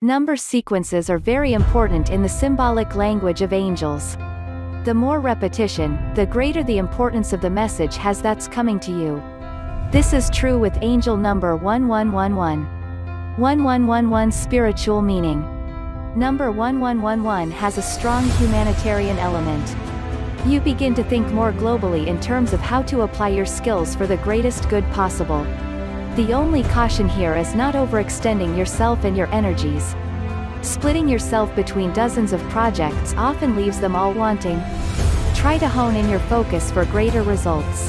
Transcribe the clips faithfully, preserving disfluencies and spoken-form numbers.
Number sequences are very important in the symbolic language of angels. The more repetition, the greater the importance of the message has that's coming to you. This is true with angel number one one one one. one one one one spiritual meaning. Number one one one one has a strong humanitarian element. You begin to think more globally in terms of how to apply your skills for the greatest good possible. The only caution here is not overextending yourself and your energies. Splitting yourself between dozens of projects often leaves them all wanting. Try to hone in your focus for greater results.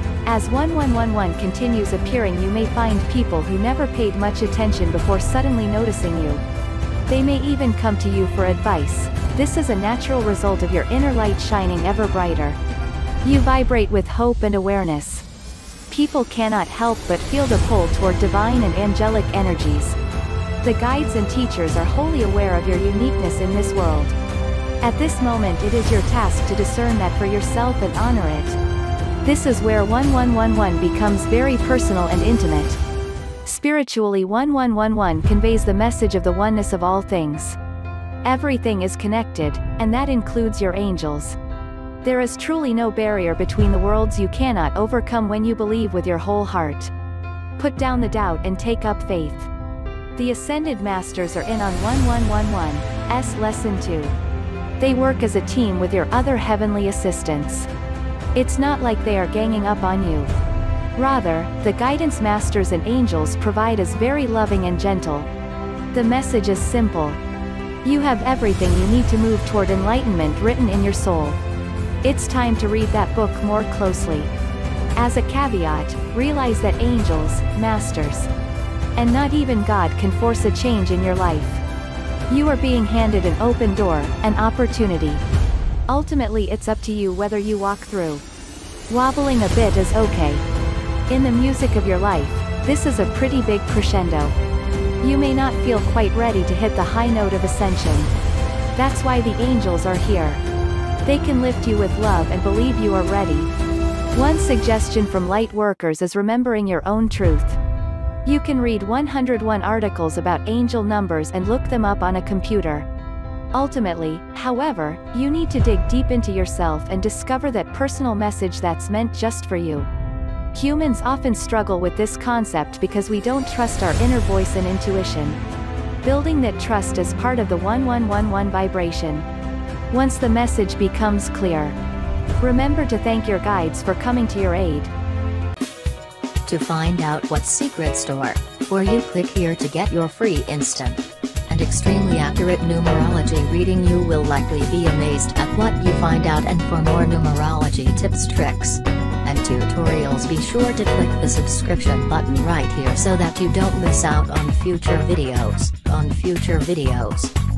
As one one one one continues appearing, you may find people who never paid much attention before suddenly noticing you. They may even come to you for advice. This is a natural result of your inner light shining ever brighter. You vibrate with hope and awareness. People cannot help but feel the pull toward divine and angelic energies. The guides and teachers are wholly aware of your uniqueness in this world. At this moment it is your task to discern that for yourself and honor it. This is where one one one one becomes very personal and intimate. Spiritually, one one one one conveys the message of the oneness of all things. Everything is connected, and that includes your angels. There is truly no barrier between the worlds you cannot overcome when you believe with your whole heart. Put down the doubt and take up faith. The Ascended Masters are in on one one one one's Lesson two. They work as a team with your other heavenly assistants. It's not like they are ganging up on you. Rather, the Guidance Masters and Angels provide is very loving and gentle. The message is simple. You have everything you need to move toward enlightenment written in your soul. It's time to read that book more closely. As a caveat, realize that angels, masters, and not even God can force a change in your life. You are being handed an open door, an opportunity. Ultimately it's up to you whether you walk through. Wobbling a bit is okay. In the music of your life, this is a pretty big crescendo. You may not feel quite ready to hit the high note of ascension. That's why the angels are here. They can lift you with love and believe you are ready. One suggestion from light workers is remembering your own truth. You can read one hundred one articles about angel numbers and look them up on a computer. Ultimately, however, you need to dig deep into yourself and discover that personal message that's meant just for you. Humans often struggle with this concept because we don't trust our inner voice and intuition. Building that trust is part of the one one one one vibration. Once the message becomes clear, remember to thank your guides for coming to your aid. To find out what secret store, where you click here to get your free instant and extremely accurate numerology reading. You will likely be amazed at what you find out, and for more numerology tips, tricks, and tutorials, be sure to click the subscription button right here so that you don't miss out on future videos, on future videos.